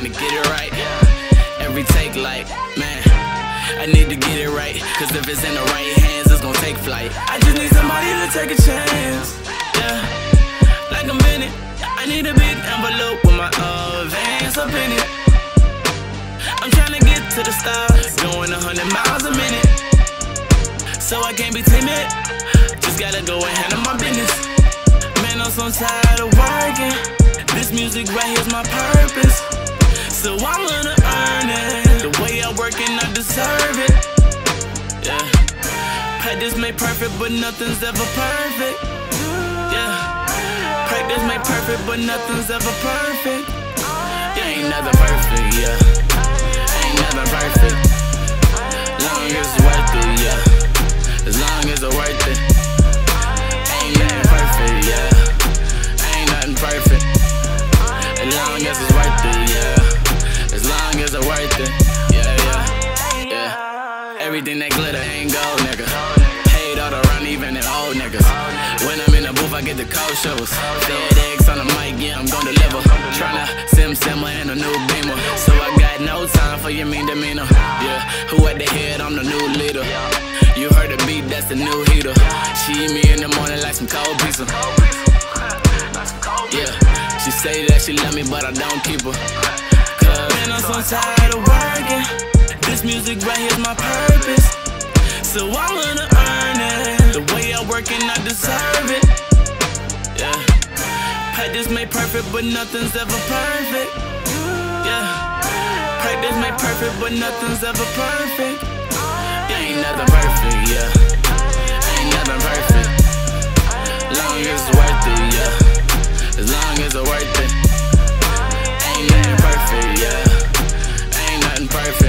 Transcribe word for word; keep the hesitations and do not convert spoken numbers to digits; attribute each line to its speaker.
Speaker 1: trying to get it right. Every take like, man, I need to get it right, cause if it's in the right hands, it's gonna take flight. I just need somebody to take a chance, yeah, like a minute. I need a big envelope with my advance up in it. I'm trying to get to the stars, going a hundred miles a minute. So I can't be timid, just gotta go and handle my business. Man, I'm so tired of working. This music right here's my purpose, so I'm gonna earn it. The way I work and I deserve it, yeah. Practice made perfect, but nothing's ever perfect, yeah. Practice made perfect, but nothing's ever perfect. Yeah, ain't nothing perfect, yeah. Ain't nothing perfect. Long as it's worth it, yeah. As long as it's worth it. Ain't nothing perfect, yeah. Ain't nothing perfect. As long as it's worth it, yeah. As long as it's worth it, yeah, yeah, yeah. Everything that glitter ain't gold, nigga. Paid all around, even in old niggas. When I'm in the booth, I get the cold shows. Dead eggs on the mic, yeah, I'm gon' deliver. Tryna sim simmer in a new beamer, so I got no time for your mean demeanor. Yeah, who at the head? I'm the new leader. You heard the beat, that's the new heater. She eat me in the morning like some cold pizza. Yeah, she say that she love me, but I don't keep her. Cause man, I'm so tired of working. This music right here's my purpose, so I'm gonna earn it. The way I work and I deserve it, yeah. Practice made perfect, but nothing's ever perfect, yeah. Practice made perfect, but nothing's ever perfect. Yeah, ain't nothing perfect, yeah. Ain't nothing perfect. Long as it's worth it, yeah. As long as it's worth it. Ain't nothing perfect, yeah. Ain't nothing perfect.